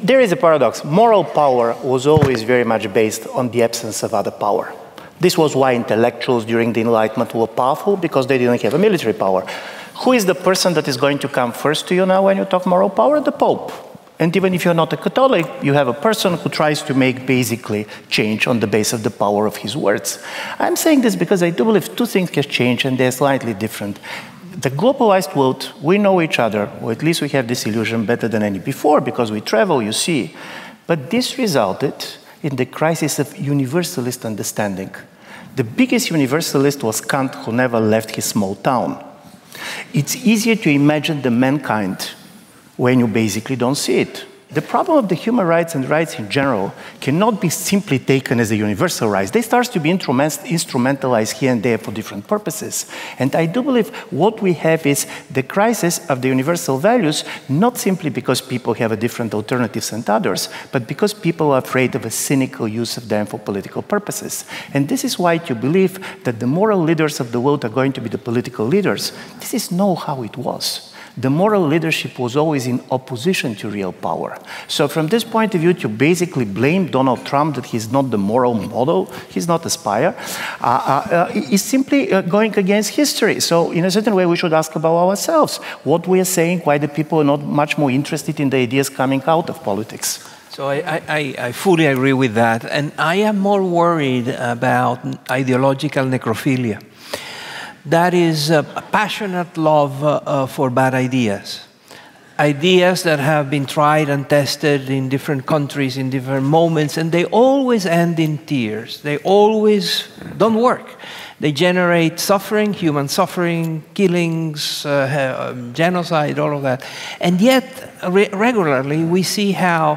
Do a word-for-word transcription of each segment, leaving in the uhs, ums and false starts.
there is a paradox. Moral power was always very much based on the absence of other power. This was why intellectuals during the Enlightenment were powerful, because they didn't have a military power. Who is the person that is going to come first to you now when you talk moral power? The Pope. And even if you're not a Catholic, you have a person who tries to make basically change on the basis of the power of his words. I'm saying this because I do believe two things can change, and they're slightly different. The globalized world, we know each other, or at least we have this illusion better than any before, because we travel, you see. But this resulted in the crisis of universalist understanding. The biggest universalist was Kant, who never left his small town. It's easier to imagine the mankind when you basically don't see it. The problem of the human rights and rights in general cannot be simply taken as a universal right. They start to be instrumentalized here and there for different purposes. And I do believe what we have is the crisis of the universal values, not simply because people have a different alternatives than others, but because people are afraid of a cynical use of them for political purposes. And this is why you believe that the moral leaders of the world are going to be the political leaders. This is not how it was. The moral leadership was always in opposition to real power. So from this point of view, to basically blame Donald Trump that he's not the moral model, he's not a spy, uh, uh, is simply uh, going against history. So in a certain way, we should ask about ourselves what we are saying, why the people are not much more interested in the ideas coming out of politics. So I, I, I fully agree with that. And I am more worried about ideological necrophilia. That is a passionate love uh, uh, for bad ideas. Ideas that have been tried and tested in different countries, in different moments, and they always end in tears. They always don't work. They generate suffering, human suffering, killings, uh, genocide, all of that. And yet, re regularly, we see how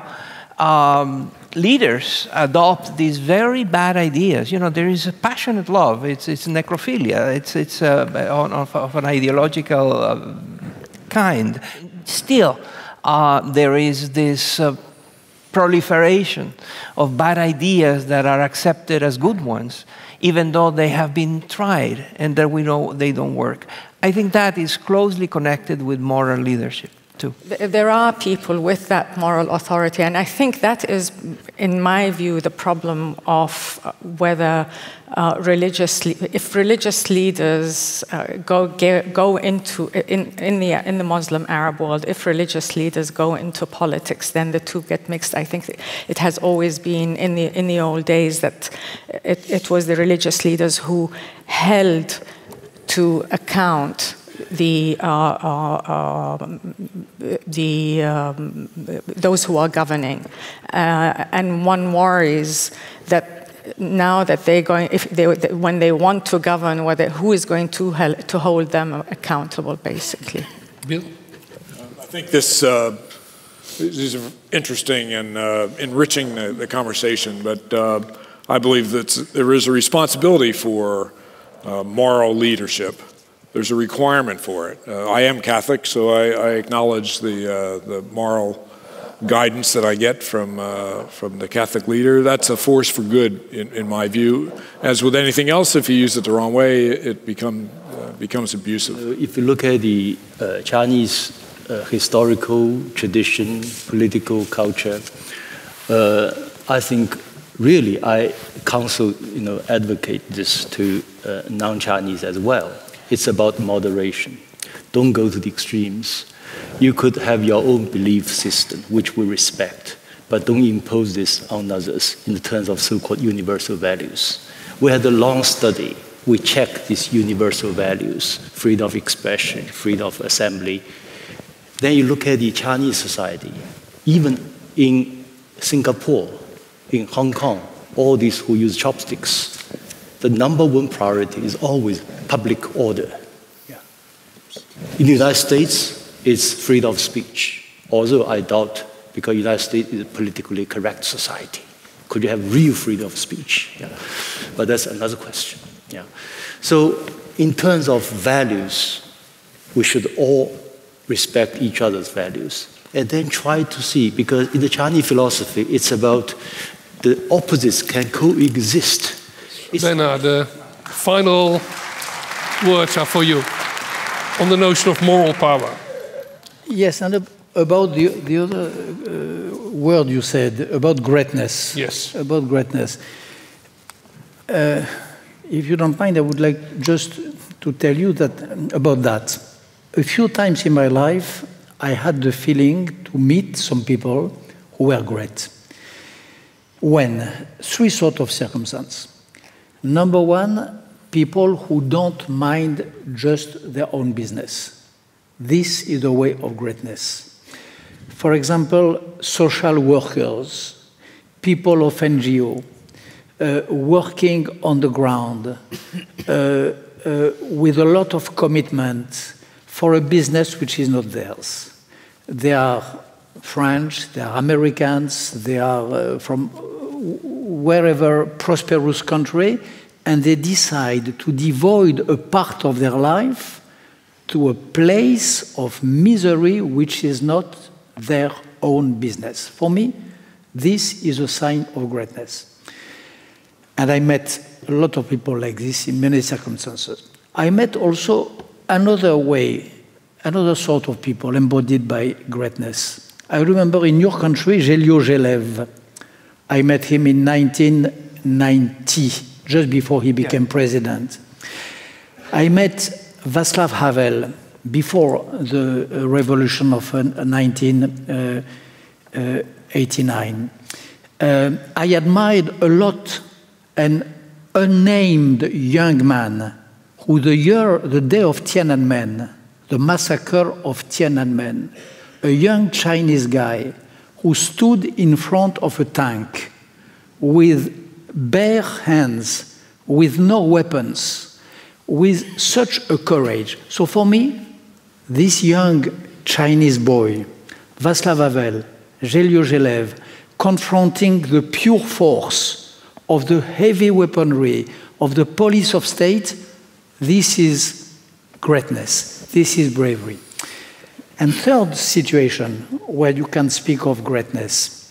um, leaders adopt these very bad ideas. You know, there is a passionate love. It's, it's necrophilia. It's, it's uh, of, of an ideological uh, kind. Still, uh, there is this uh, proliferation of bad ideas that are accepted as good ones, even though they have been tried and that we know they don't work. I think that is closely connected with moral leadership. Too. There are people with that moral authority, and I think that is, in my view, the problem of whether uh, religious, if religious leaders uh, go go into in in the in the Muslim Arab world, if religious leaders go into politics, then the two get mixed. I think it has always been in the in the old days that it, it was the religious leaders who held to account the uh, uh, uh, the um, those who are governing, uh, and one worries that now that they're going, if they when they want to govern, whether who is going to help, to hold them accountable, basically. Bill, I think this uh, these are interesting and uh, enriching the, the conversation, but uh, I believe that there is a responsibility for uh, moral leadership. There's a requirement for it. Uh, I am Catholic, so I, I acknowledge the, uh, the moral guidance that I get from, uh, from the Catholic leader. That's a force for good, in, in my view. As with anything else, if you use it the wrong way, it become, uh, becomes abusive. Uh, if you look at the uh, Chinese uh, historical tradition, political culture, uh, I think really I counsel, you know, advocate this to uh, non-Chinese as well. It's about moderation. Don't go to the extremes. You could have your own belief system, which we respect, but don't impose this on others in terms of so-called universal values. We had a long study. We checked these universal values, freedom of expression, freedom of assembly. Then you look at the Chinese society, even in Singapore, in Hong Kong, all these who use chopsticks, the number one priority is always public order. Yeah. In the United States, it's freedom of speech. Although I doubt, because the United States is a politically correct society. Could you have real freedom of speech? Yeah. But that's another question. Yeah. So in terms of values, we should all respect each other's values. And then try to see, because in the Chinese philosophy, it's about the opposites can coexist. Bernard, the final words are for you on the notion of moral power. Yes, and about the, the other uh, word you said about greatness. Yes. About greatness. Uh, if you don't mind, I would like just to tell you that about that. A few times in my life, I had the feeling to meet some people who were great. When? Three sort of circumstances. Number one, people who don't mind just their own business. This is the way of greatness. For example, social workers, people of N G O, uh, working on the ground uh, uh, with a lot of commitment for a business which is not theirs. They are French, they are Americans, they are uh, from wherever prosperous country, and they decide to devote a part of their life to a place of misery which is not their own business. For me, this is a sign of greatness. And I met a lot of people like this in many circumstances. I met also another way, another sort of people embodied by greatness. I remember in your country, Gelio Gelev. I met him in nineteen ninety, just before he became yeah. president. I met Václav Havel before the uh, revolution of uh, nineteen eighty-nine. Uh, I admired a lot an unnamed young man who the year, the day of Tiananmen, the massacre of Tiananmen, a young Chinese guy who stood in front of a tank with bare hands, with no weapons, with such a courage. So for me, this young Chinese boy, Václav Havel, Gelio Gelev, confronting the pure force of the heavy weaponry of the police of state, this is greatness, this is bravery. And third situation where you can speak of greatness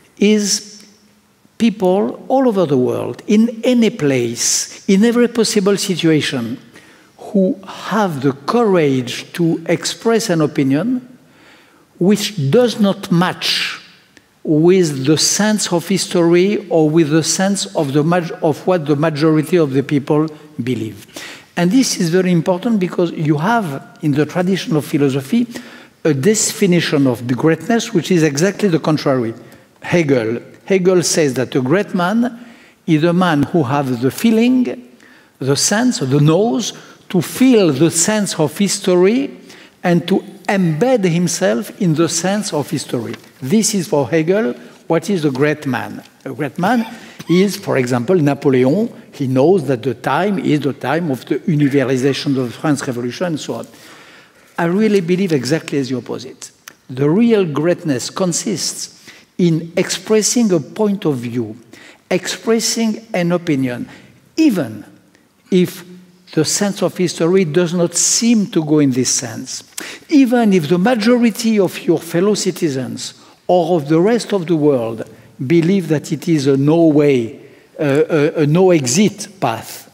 is people all over the world, in any place, in every possible situation, who have the courage to express an opinion which does not match with the sense of history or with the sense of, the of what the majority of the people believe. And this is very important because you have, in the tradition of philosophy, a definition of the greatness which is exactly the contrary. Hegel. Hegel says that a great man is a man who has the feeling, the sense, the nose, to feel the sense of history and to embed himself in the sense of history. This is for Hegel what is a great man. A great man is, for example, Napoleon. He knows that the time is the time of the universalization of the French Revolution and so on. I really believe exactly as the opposite. The real greatness consists in expressing a point of view, expressing an opinion, even if the sense of history does not seem to go in this sense. Even if the majority of your fellow citizens or of the rest of the world believe that it is a no-way, uh, a, a no-exit path,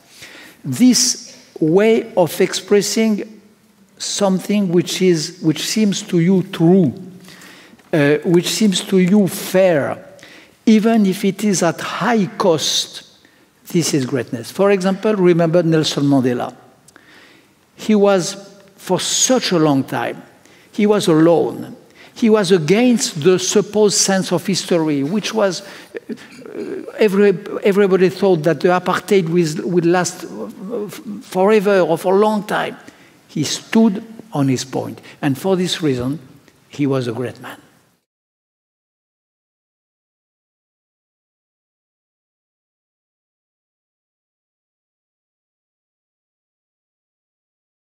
this way of expressing something which, is, which seems to you true, uh, which seems to you fair, even if it is at high cost, this is greatness. For example, remember Nelson Mandela. He was, for such a long time, he was alone. He was against the supposed sense of history, which was, every, everybody thought that the apartheid would last forever or for a long time. He stood on his point. And for this reason, he was a great man.